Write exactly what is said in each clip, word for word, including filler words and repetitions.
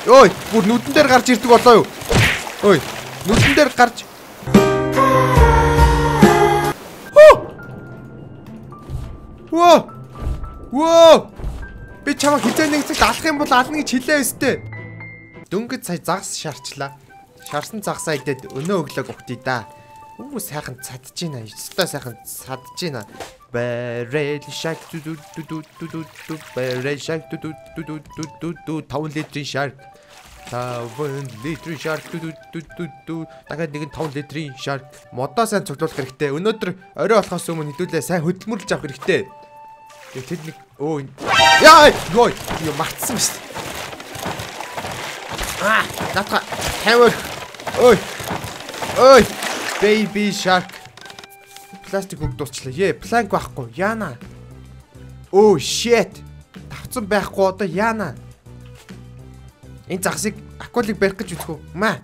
Ой, бүр нүдэн дээр гарч ирдэг болоо юу? Ой, нүдэн дээр гарч. Воо! Воо! Би чамаа хизээ нэг цагт алах юм бол ална гэж хэлээ өстэй. Дөнгөж сая загас шаарчлаа. Шаарсан загсаа идээд өнөө өглөө өгтий да. Үу сайхан цадж гинэ. Өстой сайхан цадж гинэ. Бэрэл шак ту ту ту ту ту ту бэрэл шак ту ту ту ту ту ту таван литрийн шарк. таван литрийн шарк ту ту ту ту ту дахиад нэг нь таван литрийн шарк. Модоо сайн цуглуулах хэрэгтэй. Өнөөдөр орой болохоос өмнө хэдүүлээ сайн хөдөлмөрлөж авах хэрэгтэй. Тэд нэг өө яа ёо юу мартсан шүү дээ. Аа натга тавир. Ой. Ой. Baby shark. Пластик хөг дуусчлаа. Е, планк байхгүй. Яана. Oh shit. Тавцсан байхгүй одоо яана. Энэ загсыг акулыг барих гэж үзэх үү? Маа.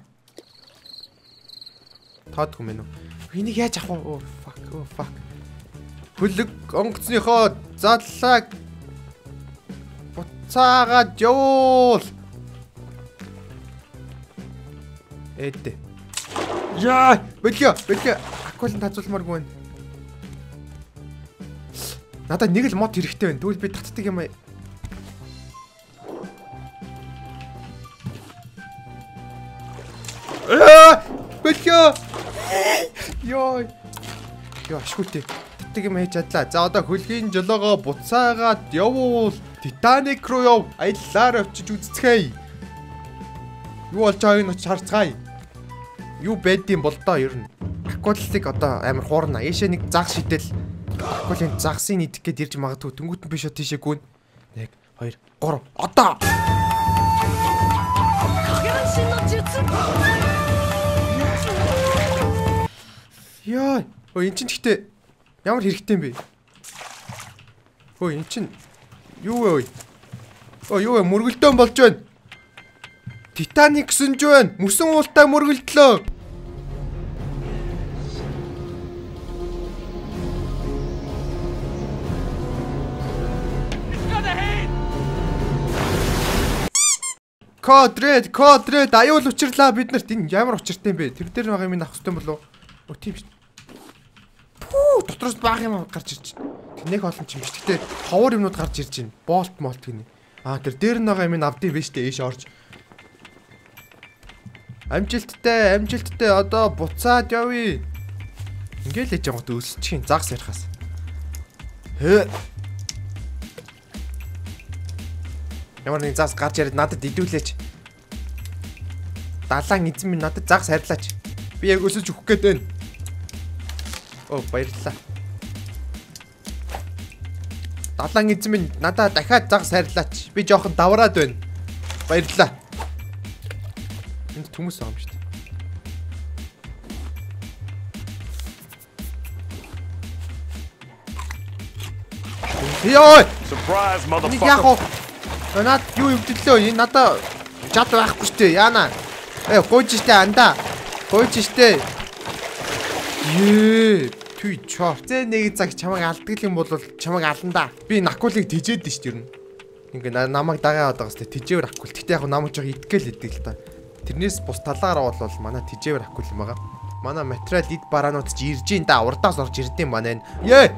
Таад хүм ээ. Энийг яаж авах вэ? Oh fuck. Oh fuck. Хүлэг онгоцныхоо заллаг буцаагаад явуул. Эдэ. Яа, бэлгөө, бэлгөө. Акулын тацуулмааргүй байна. Надад нэг л мод хэрэгтэй байна. Тэгвэл би татдаг юм аа. Аа! Бэлгөө. Йой. Яа, шгүүтэй. Татдаг юм хийж чадлаа. За одоо хөлгийн жолоогоо буцаагаад явуул. Титаник руу яв. Аяллаар очиж үзцгээе. Юу болж байгааг нь харцгаая. Юу байдсан бол доо ер нь. Акулыг одоо амар хуурна. Ийшээ нэг заг шидэл. Акулын загсыг идэх гээд ирж магадгүй. Тэнгүүт нь биш oo тийшээ гүн. нэг, хоёр, гурав. Одоо. Яа, өө эн чинь гэхдээ ямар хэрэгтэй юм бэ? Өө эн чинь юу вэ ой? Өө юу вэ мөргөлдөөн болж байна. Титаник гэсэн ч байна. Мөсөн уултай мөргөлдлөө. Код ред, код ред аюул учирлаа биднэрт энэ ямар учиртай юм бэ? Тэр дээр байгаа юм авах хэрэгтэй болов уу? Өө тийм шүү. Пүү дотроос баг юм гарч ирж байна. Тэнэг олон ч юм шүү. Гэтэ ховор юмнууд гарч ирж байна. Болт молт гинэ. Аа тэр дээр нь байгаа юм авдив биш дээ ийш орж. Амжилттай, амжилттай одоо буцаад явъя. Ингээл лэж байгаа өсөлчих загс ярихаас. Хэ. Ямар нэг загс гарч ирээд надад идүүлээч. Далайн эзэн минь надад загс харьлаач. Би яг өсөж өгөх гээд байна. Оо баярлалаа. Далайн эзэн минь надад дахиад загс харьлаач. Би жоохон давраад байна. Баярлалаа. Энд хүмүүс байгаа юм шүү дээ. Йой! Surprise motherfucker. Наад юу өвдөглөө? Энэ надаа чад байхгүй шүү дээ. Яана. Э гойж штэ анда. Гойж штэ. Ее. Түй чор. Зэ нэг цаг чамайг алддаг юм бол чамайг ална да. Би накулыг тэжээд шүү дээ ер нь. Ингээ намайг дагаад байгаа сте тэжээвэр акул. Гэтэ яг намайг жоо идгээл идэг л та. Тэрнээс бус талаараа бол манай тэжээвэр акул юм байгаа. Манай материал ид бараанууд чи ирж ин да. Урдаас орж ирдэм манай. Ее.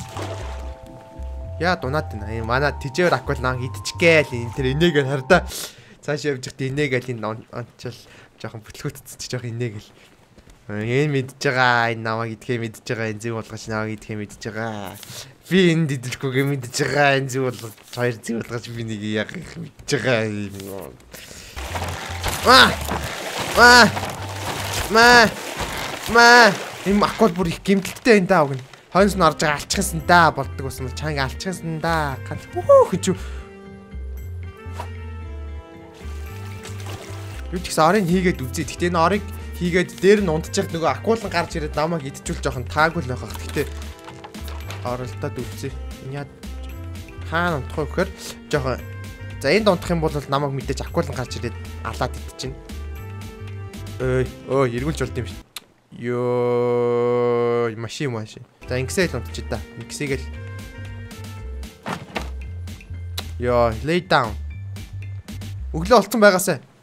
Яа дунаад байна. Манай тэжээвэр акул наа идчихгээл энэ тэр инээгээл хардаа. Цааш явж ихтэй инээгээл энэ ончил жоохон бүтлгүүтцэж жоохон инээгээл. Энэ мэдж байгаа энэ намайг идэхээ мэдж байгаа энэ зүг болгож намайг идэхээ мэдж байгаа. Би энэ дидлэхгүйгээ мэдж байгаа энэ зүг болгож хоёр зүг болгож би нэг яг мэдж байгаа. Аа! Аа! Маа! Маа! Энэ акул бүр их гэмтэлтэй энэ даа өгнө. Хойноос нь орж байгаа алчихсан да болдог байсан чанга алчихсан да ганц хөөх гэж юу ч гэсэн орыг хийгээд үзье. Гэтэ энэ орыг хийгээд дээр нь унтчих нөгөө акулан гарч ирээд намайг идчихвэл жоохон таагүй л байх. Гэтэ оролдоод үзье. Энэ яа хаана унтах вэ гэхээр жоохон за энд унтах юм бол намайг мэдээж акулан гарч ирээд алаад идчихнэ. Ой ой эргүүлж болд юм шиг. Ёо машин машин. За ингэсэй л унтчих да. Ингэсэйгэл. Ёо lay down. Өглөө олцсон байгаасаа.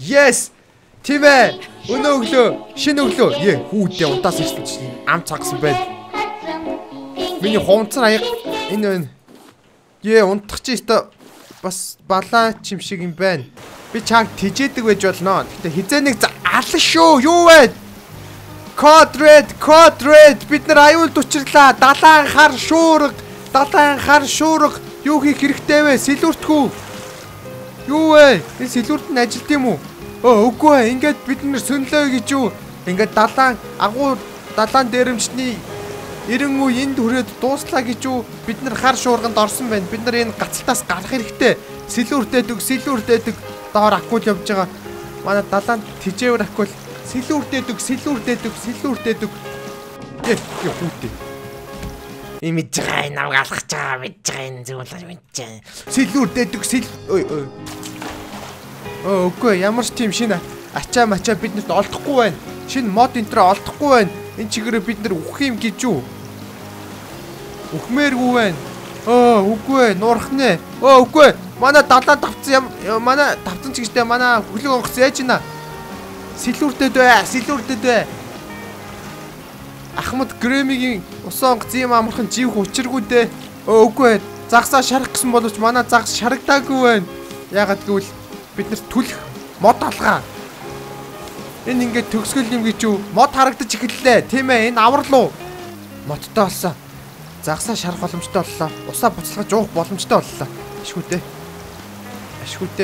Yes! Тийм ээ. Өнөө өглөө, шинэ өглөө. Ээ, хүүдээ унтаас ирсэн чинь ам цагсан байна. Миний хумцар аяг энэ байна. Ээ, унтах чи өстө бас балаа чим шиг юм байна. Би чанг тижээдэг байж болно. Гэтэ хизээ нэг алан шүү. Юу вэ? Code red, code red. Бид нар аюулд учрлаа. Далайн хар шуурга, далайн хар шуурга. Юу хийх хэрэгтэй вэ? Сэлүүртгүү. Юу вэ? Энэ сэлүүрт нь ажилт юм уу? Өө, үгүй ээ. Ингээд бид нар сөнлөө гэж юу? Ингээд далайн агуу далайн дээрэмчний эрен үе энд хүрээд дууслаа гэж юу? Бид нар хар шуурганд орсон байна. Бид нар энэ гацалтаас гарах хэрэгтэй. Сэлүүртээд өг, сэлүүртээд өг. Доор акул явж байгаа. Манай далаанд тижээвэр акул. Сэлүүртээд өг, сэлүүртээд өг, сэлүүртээд өг. Ээ, юу хүүтэй. Имиж байгаа энэ авгаалгах байгаа мэдж байгаа энэ зүйл мэдж байгаа. Сэлүүртээд өг, сэл. Ой ой. Оо, үгүй ямар ч тийм шинэ ачаа мачаа биднэрт олдохгүй байна. Шинэ мод энтрээ олдохгүй байна. Энэ чигээрээ бид нар үхэх юм гэж юу? Үхмээргүй байна. Оо, үгүй нуурах нэ. Оо, үгүй. Манай далаа тавцсан юм. Манай тавцсан ч гэжтэй манай хөлөг онгоц яаж ийна? Сэлүүртээд бай, сэлүүртээд бай. Ахмад Грэмигийн усан онгоц юм амархан живх учиргүй дээ. Оо, үгүй. Загсаа шарах гэсэн боловч манай загс шарагдаагүй байна. Ягаад гэвэл бид нарт түлх мод алгаа. Энэ ингээд төгсгөл юм гэж юу? Мод харагдаж эхэллээ. Тийм ээ, энэ аврал уу? Модтой болсон. Загсаа шарах боломжтой боллоо. Усаа буцалгаж уух боломжтой боллоо. Ашгүй дээ. Ашгүй дээ.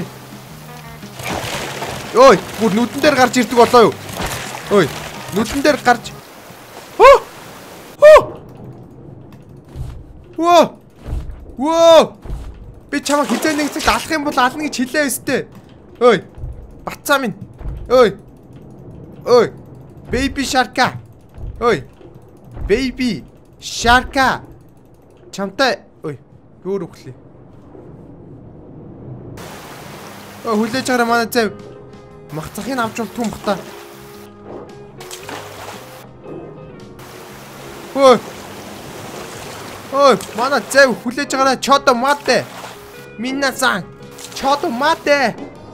Ой, бүр нүдэн дээр гарч ирдэг болоо юу? Ой, нүдэн дээр гарч. Хөө! Хөө! Воо! Воо! Би чамаа хизээ нэг цагт алах юм бол ална гэж хэлээ өстэй. Ой. Бацаа минь. Ой. Ой. Baby shark. Ой. Baby shark. Чамтай. Ой. Юу өглөө. Ой, хүлээж гараа манай зав. Махцахыг авч бол түн бата. Ой. Ой, манай зав хүлээж гараа чодо мате. Минасан. Чодо мате.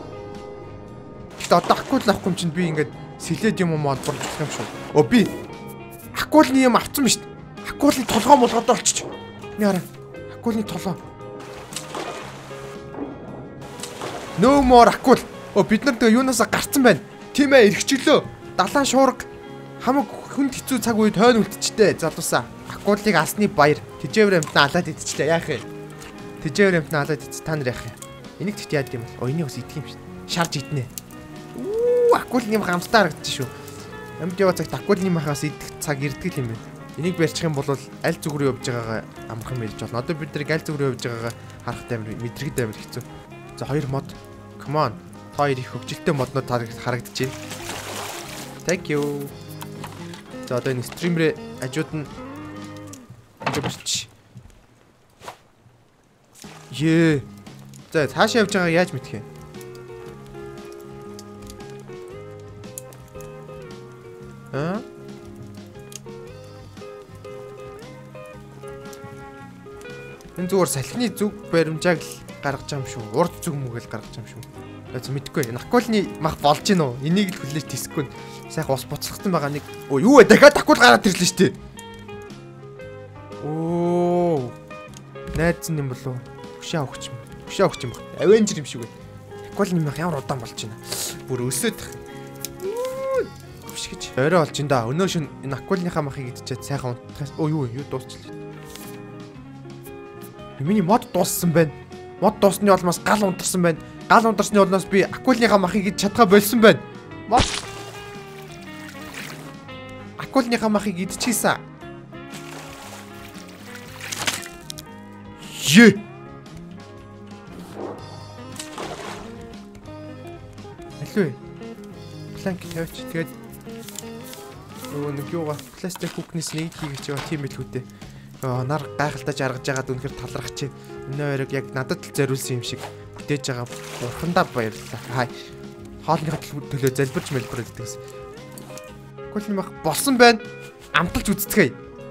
Одоо акул авахгүй юм чинь би ингээд сэлээд юм уу олбор гэх юм шүү. Оо би акулны юм авцсан биш. Акулны толгоо молгоод олчих. Нэг хараа. Акулны толгоо. No more акул. Оо бид нар тэгээ юунаас гарцсан байна. Тийм ээ, эргчлөө. Далайн шуурга хамаг хүнд хэцүү цаг үед хойно үлдчихтэй залуусаа. Акулыг алсны баяр. Тижээвэр амтнаа алаад идчихлээ. Яах вэ? Тижээвэр амтнаа алаад идчих та нар яах вэ? Энийг тэгт яад юм бол. Оо энийг бас идэх юм шүү. Шарж иднэ. Уу, акулны мах амстаа харагдчих шүү. Амьд яваа цагт акулны махаас идэх цаг ирдэг юм байна. Энийг барьчих юм бол аль зүг рүү явж байгаагаа амархан мэдж болно. Одоо бид нэг аль зүг рүү явж байгаагаа харахтай амир мэдрэгд амир хэцүү. За хоёр мод. Come on. Хоёр их хөвгөлтэй моднууд харагдаж байна. Thank you. За одоо энэ стримрээ ажууд нь ажиж. Ее. За цаашаа явж байгаа яаж мэдэх вэ? Аа? Энэ зүгээр салхины зүг баримжааг л гаргаж байгаа юм шүү. Урд зүг мүгээл гаргаж байгаа юм шүү. За мэдгүй. Энэ акулны мах болж гин үү? Энийг л хүлээж тисэхгүй. Сайхан ус буцлагтан байгаа нэг. Оо юу вэ? Дахиад акул гараад ирлээ шүү дээ. Оо. Найдсан юм болов уу? Хөшөө өгч юм. Хөшөө өгч юм баг. Авенжер юм шиг байна. Акулны мах ямар удаан болж байна. Бүр өсөөд тах. Хөш гэж. Орой болж энэ да. Өнөө шин энэ акулныхаа махыг идчихээд сайхан унтахаас. Оо юу юу дуусчлаа. Миний мод дууссан байна. Мод дуусны улмаас гал унтарсан байна. Гал унтарсны улмаас би акулныхаа махыг идэж чадхаа болсон байна. Мод. Акулныхаа махыг идчихсэн. Е. Алгүй. Планк тавьч. Тэгээд нөгөө нэг юугаа пластик хүүкнээс нэг хийгч байгаа тийм л хүүдээ. Нар гайхалтай жаргаж байгаад үнэхээр талрах чи. Энэ хоёрыг яг надад л зориулсан юм шиг гэтээж байгаа. Бурхандаа баярлалаа. Хай. Хоолныхаа төлөө залбирч мэлбэр гэдэгс. Акулны мах болсон байна. Амталж үздэхэй.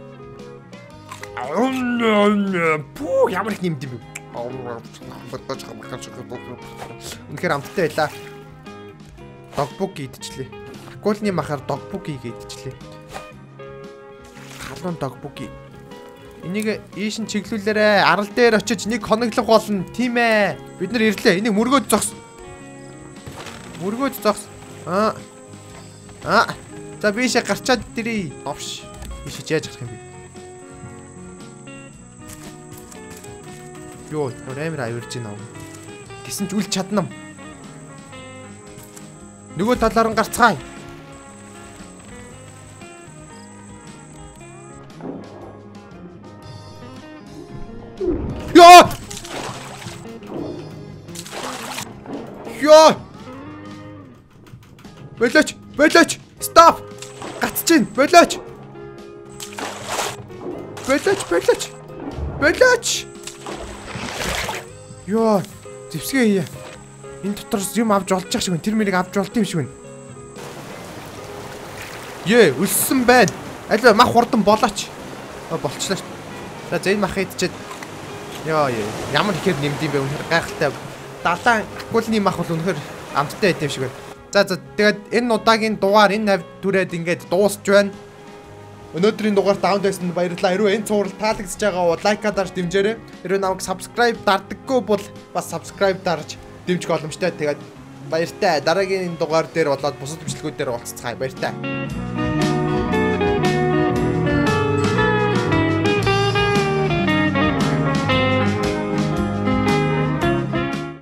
Пүү ямар их нэмд юм бэ? Үнэхээр амттай байлаа. Dogbook идчихлээ. Акулны махаар dogbook идчихлээ. Халуун dogbook. Энийг ийш нь чиглүүлээрэ. Арал дээр очиж нэг хоноглох болно. Тийм ээ. Бид нар ирлээ. Энийг мөргөөд зогс. Мөргөөд зогс. Аа. Аа. За бишээ гарчаад дэрий. Овш. Бишээ яаж гарах юм бэ? Йоо, нэмэр авирж гинэ. Гэсэн ч үл чаднам. Нөгөө талаар нь гарцгаая. Йоо! Йоо! Болооч, болооч. Стоп. Гацчин, болооч. Болооч, болооч. Болооч. Йоо, зевсгээ хийе. Энэ дотроос юм авч олчих шиг байна. Тэр мэрийг авч олт юм шиг байна. Ее, өлссөн байна. Аль мах хурдан болооч. А болчлаа. За зэн мах идчихэд ёо ёо. Ямар ихээр нэмд юм бэ? Үнэхээр гайхалтай. Далайн акулны мах бол үнэхээр амттай байт юм шиг байна. За за тэгээд энэ удаагийн дугаар энэ хавьд түрээд ингээд дуусч байна. Өнөөдрийн дугаар даун байсан баярлалаа. Хэрвээ энэ цуврал таалагдж байгаа бол лайкаа дарж дэмжээрэй. Хэрвээ намайг subscribe дардаггүй бол бас subscribe дарж дэмжих боломжтой. Тэгээд баяртай. Дараагийн дугаар дээр болоод бусад бичлэгүүд дээр уулзцгаая. Баяртай.